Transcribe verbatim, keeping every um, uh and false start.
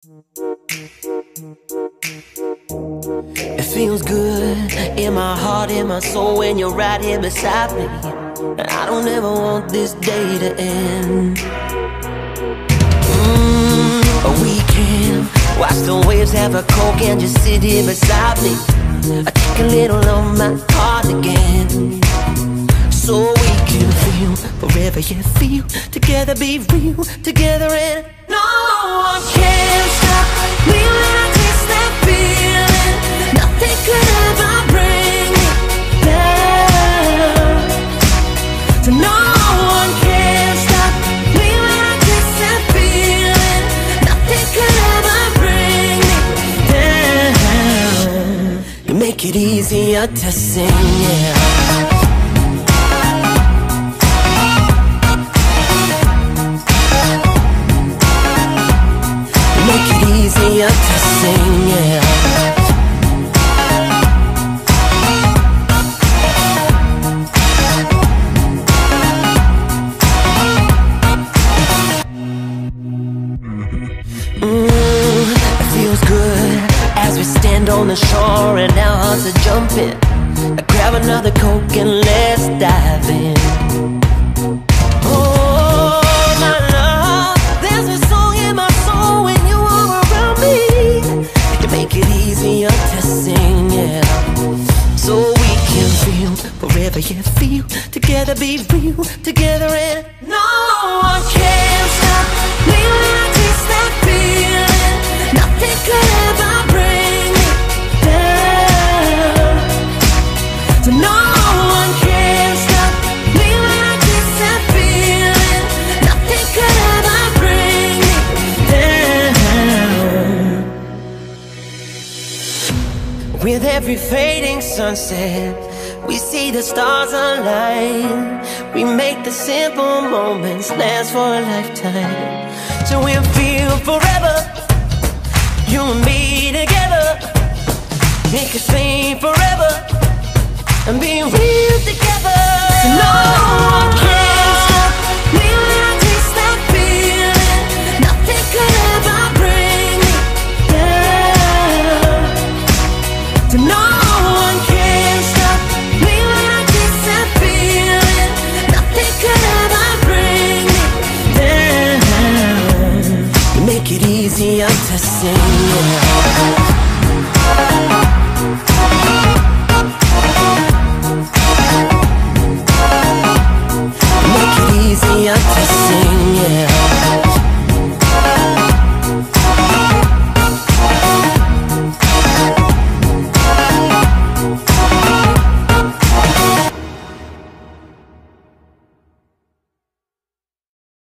It feels good in my heart, in my soul when you're right here beside me. And I don't ever want this day to end. mm, We can watch the waves, have a coke and just sit here beside me. I take a little of my heart again, so we can feel forever, yeah, feel together, be real together, and no one can stop me when I taste that feeling. Nothing could ever bring me down. So no one can stop me when I taste that feeling. Nothing could ever bring me down. You make it easier to sing, yeah. Easier to sing, yeah. Mm, it feels good as we stand on the shore and our hearts are jumping. I grab another Coke and let's dive in. To sing, yeah. So we can feel forever, yeah, feel together, be real together, and no one can stop me when I taste that feeling. Nothing could ever bring me down. So no one can stop me when I taste that feeling. Nothing could ever bring me down. With every fading sunset, we see the stars align. We make the simple moments last for a lifetime. So we'll feel forever, you and me together. Make us fade forever and be real together. So no one can stop me when I taste that feeling. Nothing could ever bring me down. So no one can stop me when I taste that feeling. Nothing could ever bring me down. You make it easier to sing, yeah.